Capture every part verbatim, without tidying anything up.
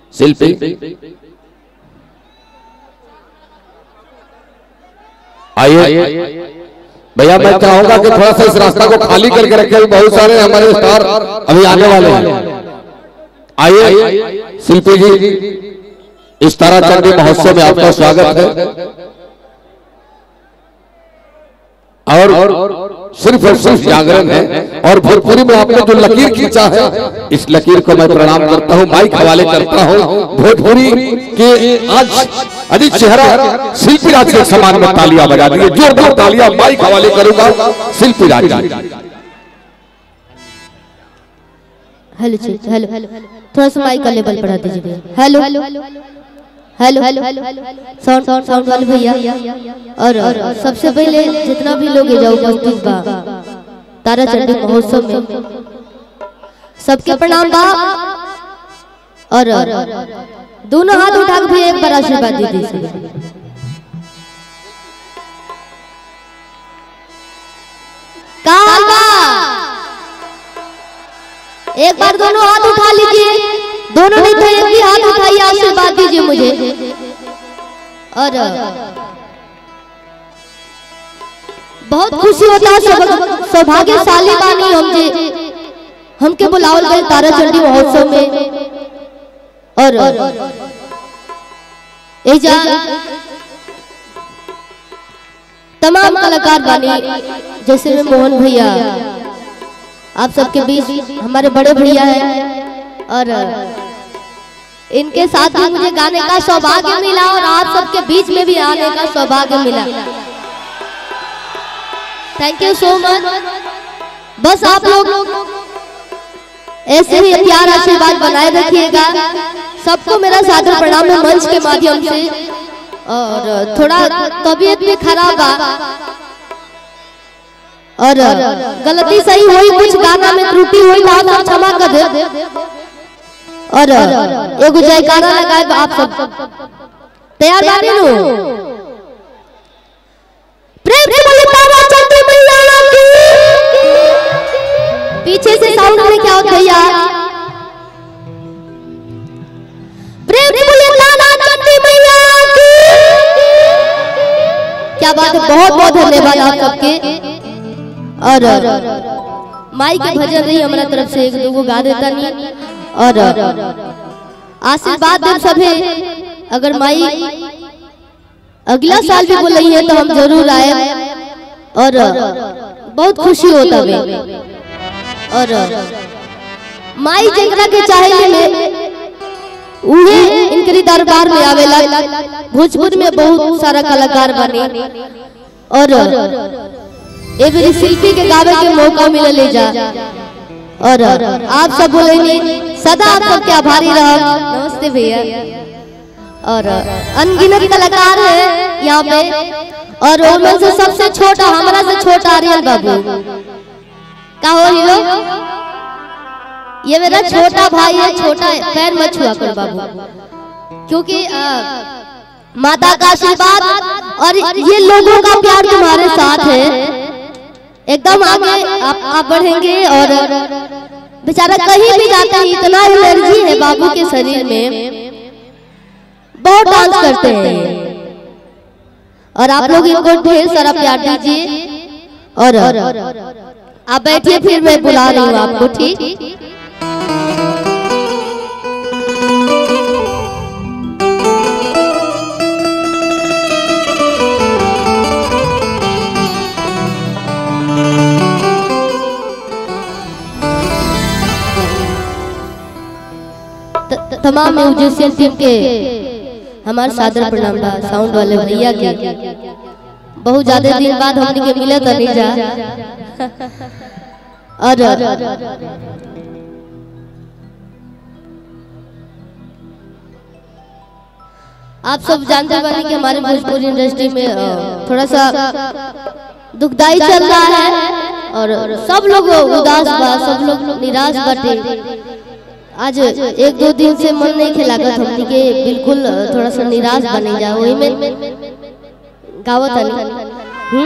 शिल्पी आइए भैया, मैं चाहूंगा कि थोड़ा सा इस रास्ता को खाली करके रखे, बहुत सारे हमारे स्टार अभी आने वाले हैं। आइए शिल्पी जी, इस ताराचंडी महोत्सव में आपका स्वागत है। और सिर्फ और सिर्फ जागरण है, और भोजपुरी में आपने जो लकीर खींचा है, इस लकीर को मैं प्रणाम करता हूं, माइक हवाले करता हूं। भोजपुरी के आज अजीत चेहरा शिल्पी राज के समान में तालियां बजा दी, जोरदार तालियां माइक हवाले करूंगा शिल्पी राज। हेलो हेलो थोड़ा सा माइक का लेवल बढ़ा दीजिए। हेलो हेलो साउंड साउंड वाले भैया, और सबसे पहले जितना भी लोग जाओ उपस्थित बा ताराचंडी महोत्सव में, सबके प्रणाम बा। और दोनों हाथ उठा के भी एक बार आशीर्वाद दे दीजिए। एक बार दोनों हाथ उठा लीजिए, दोनों ने तो एक भी हाथ उठाइए, आशीर्वाद दीजिए मुझे। और बहुत खुशी होता है, सौभाग्यशाली बानी हम जे हमके बुलावल गए ताराचंडी महोत्सव में। और एजा तमाम कलाकार बानी, जैसे में मोहन भैया, आप सबके बीच हमारे बड़े भैया हैं, और इनके साथ भी मुझे गाने का सौभाग्य मिला, और आप सबके बीच में भी आने का सौभाग्य मिला। Thank you so much. बस आप लोग ऐसे ही प्यार आशीर्वाद बनाए रखिएगा। सबको मेरा सादर प्रणाम है मंच के माध्यम से। और थोड़ा तबीयत भी खराब है, और गलती सही हुई, कुछ गाना में त्रुटि हुई, आप सब क्षमा कर दे। और एगो जयकारा लगाए आप सब तैयार बानी नु? प्रेम से बोलिए ताराचंडी मैया की। पीछे से साउंड में क्या होता है यार? प्रेम से बोलिए ताराचंडी मैया की। क्या बात है, बहुत बहुत धन्यवाद आप सबके। और माई के भजन रही हमारा तरफ से एक दो गो गा देता नहीं, और आशीर्वाद दे सभे। अगर माई अगला साल भी बोली है तो हम जरूर आए, और बहुत खुशी होता है। और माई जेकरा के चाहे में उहे इनके दरबार में आवेला। भोजपुर में बहुत सारा कलाकार बने, और एवरी शिल्पी के गावे के मौका मिले ले जा। और आप सब बोलेंगे सदा आप सबके आभारी रहो। नमस्ते भैया। और अनगिनत कलाकार है यहाँ पे, और उनमें से सबसे छोटा, हमारा से छोटा आर्यन बाबू का हो हीरो। ये मेरा छोटा भाई है, छोटा पैर मत छुआ कर बाबू, क्योंकि माता का आशीर्वाद और ये लोगों का प्यार तुम्हारे साथ है। एकदम आगे आप, आप बढ़ेंगे। और बेचारा कहीं भी जाता है, इतना एनर्जी है बाबू के शरीर में, बहुत डांस करते हैं। और आप लोग इनको ढेर सारा प्यार दीजिए। और आप बैठिए, फिर मैं बुला रही हूँ आपको, ठीक? तमाम म्यूजिशियन टीम के हमारे सादर प्रणाम बा। साउंड वाले भैया के बहुत ज्यादा दिन बाद हमने के मिले तो नहीं जा। और आप सब जानते बानी कि हमारे भोजपुरी इंडस्ट्री में थोड़ा सा दुखदाई चल रहा है, और सब लोग उदास बा, सब लोग निराश बाटे। आज एक दो दिन से मन नहीं खिलागत हमनी के, बिल्कुल थोड़ा सा निराश बने जा। वही में गावत हनी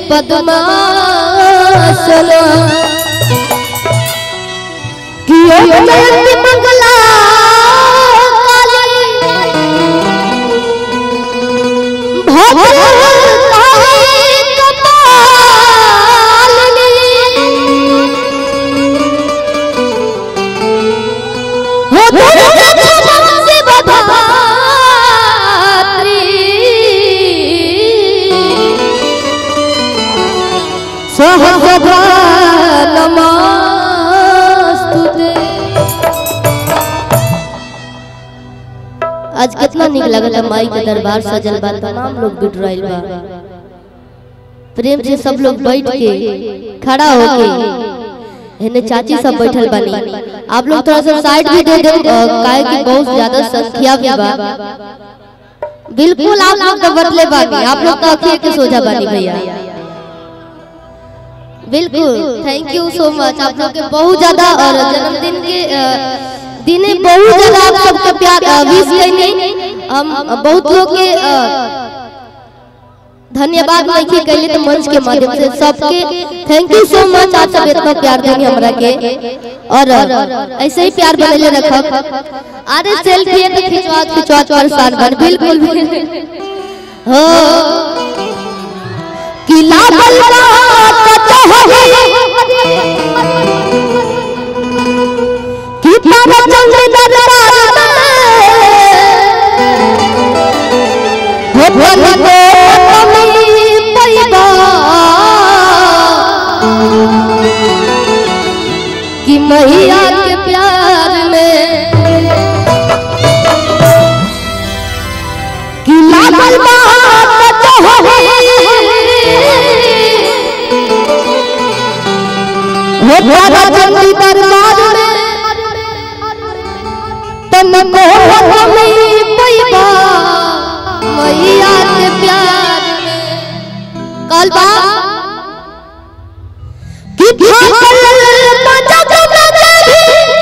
पद्मासना कियो जयंती मंगला काली भद्रकाली कपालिनी हो दुर्गा क्षमा शिवधात्री सहस्रधा नमस्तुते। आज कितना निक लगता माई के दरबार सजल बा, तमाम लोग बिटराइल बा, प्रेम से सब लोग बैठ के खड़ा होके हेने चाची सब बैठल बानी। आप लोग थोड़ा सा साइड भी दे दे काहे कि बहुत ज्यादा संख्या भी बा। बिल्कुल आप लोग तो बदले बानी, आप लोग तो अखिए के सोझा बानी भैया। बिल्कुल थैंक यू सो मच आप लोग के बहुत ज्यादा और जन्मदिन के दिने बहुत ज्यादा आप सबके प्यार विश कइने हम बहुत लोग के धन्यवाद नहीं कइले तो मंच के माध्यम से सबके थैंक यू सो मच। आप सब इतना प्यार देनी हमरा के और ऐसे ही प्यार बनले रखब। अरे सेल्फी तो खिंचवा खिंचवा परेशान बन बिल्कुल हो कि लागल कि तारा चंद्र दरबार हो भले कमी पैबा कि मैया के प्यार में कि लागल बात हो तारा चंद्र दरबार में तन को कमी पैबा मैया के प्यार में कल बा कि भागल मजग मजगी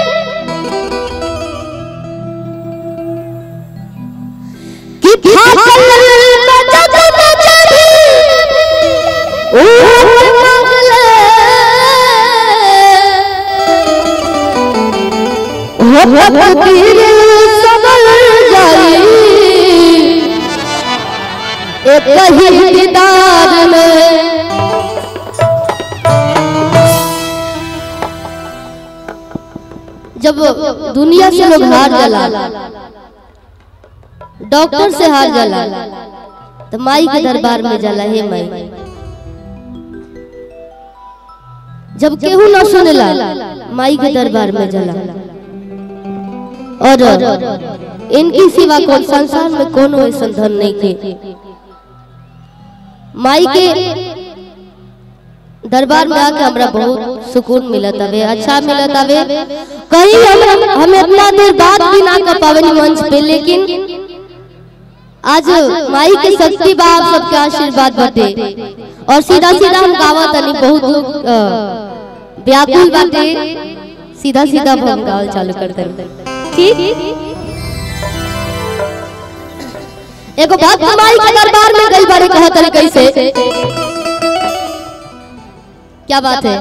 कि भागल मजग मजगी ओ तकदीर संभल जाई एक ही दीदार में। जब दुनिया से लोग हार जाला, डॉक्टर से हार जाला, तो माई के दरबार में जाला। हे माई जब केहू न सुनेला माई के दरबार में जाला और इनकी सिवा कौन संसार में कोनो ऐसा धन नहीं थे। माई के दरबार में आके हमरा बहुत सुकून मिलत हवे, अच्छा मिलत हवे। कहीं हम हमें इतना देर बात भी ना कर पावे मंच पे, लेकिन आज माई के शक्ति बा, आप सबके आशीर्वाद बाटे और सीधा सीधा हम गावत तनी बहुत व्याकुल बाटे, सीधा सीधा हम गावल चालू कर दे। ठीक एगो बात माई के दरबार में गई बारे कहा तरी कैसे, क्या बात है?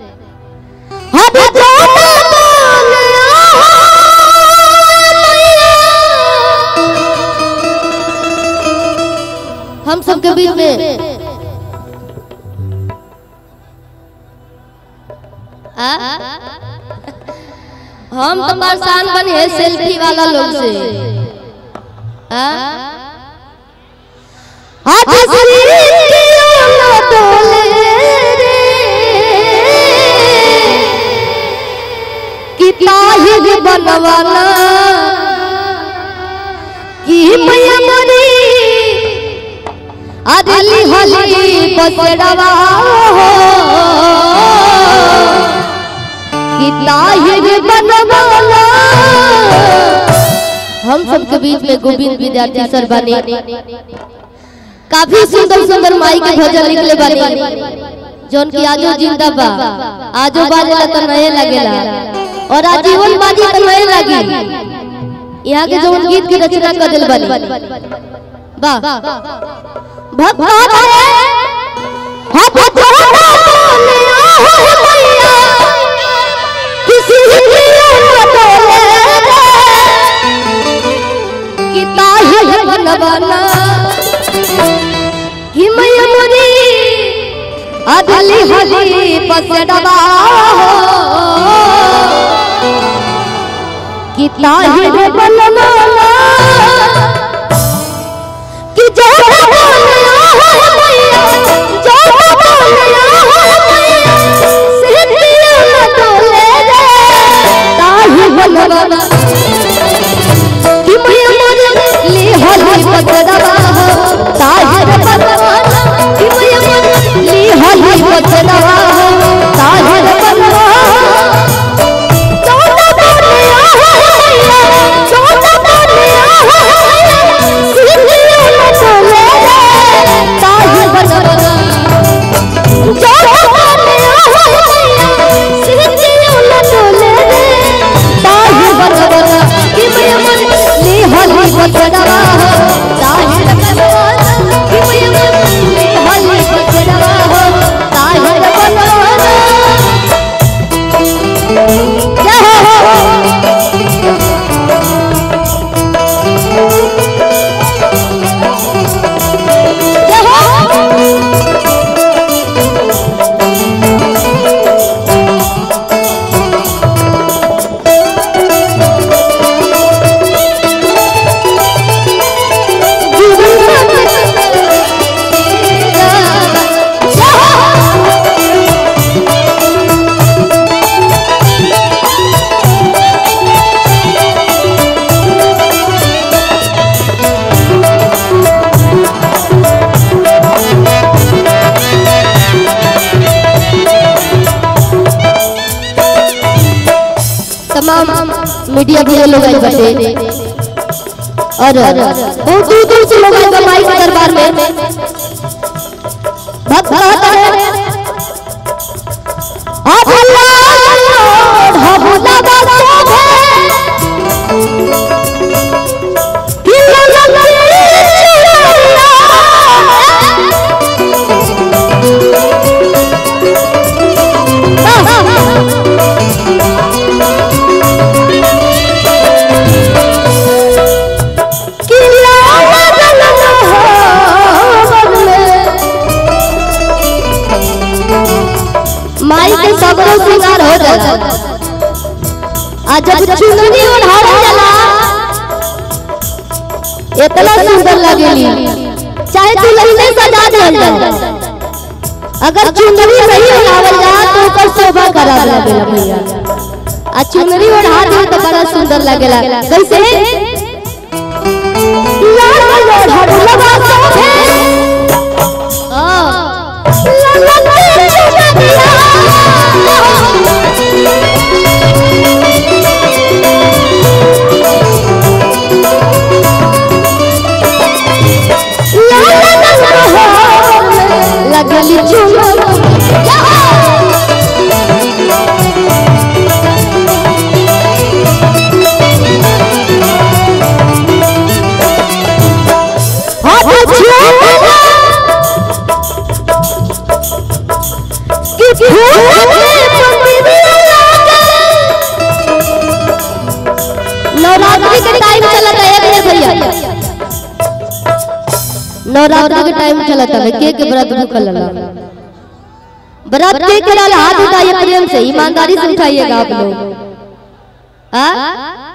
हम सबके बीच में आ? हम तो परेशान बने हैं सेल्फी वाला लोग से। बनवाना कि मैया मरी अदली हली बसड़वा हो कि ताहिर बनवाना। हम सबके बीच में गोविंद विद्यार्थी सर बने, काफी सुंदर सुंदर माई के भजन लिखले बने, जोन की आजो जिंदा बा, आजो बाजेला तो नए लगेला और आजीवन बाजी तो नए लगी। यहाँ के जो गीत की रचना कर दिल बनी वाह भक्त अदली हली पसडवा कि ताहिर बनवाना कि जो बोलया है मैया जो बोलया है मैया सिरतिया न डोले रे ताहिर बनवाना कि मैया मोर ली हली पसडवा ताहिर बनवाना कि मैया मोर ली हली पसडवा ताहिर बनवाना मीडिया भी लोग आए बैठे और बहुत दूर दूर से लोग आए माई के दरबार में भक्त कहता है आप अल्लाह ढाबुला बासो कि सबरो श्रृंगार हो जाता आज जब चुनरी ओढ़ावल जाला इतना सुंदर लगेली चाहे दुल्हन ने सजा देल जाए अगर चुनरी सही ओढ़ावल जा तो ओकर शोभा करा देला भैया आ चुनरी ओढ़ा दे तो बड़ा सुंदर लगेला कैसे लाल ओढ़ा लगा सोहे हां लगली चुमर नवरात्रि के टाइम चलता है भैया नवरात्रि के टाइम चलता है के के व्रत भूखल लगा व्रत के के हाथ उठाइए प्रेम से ईमानदारी से उठाइएगा आप लोग हाँ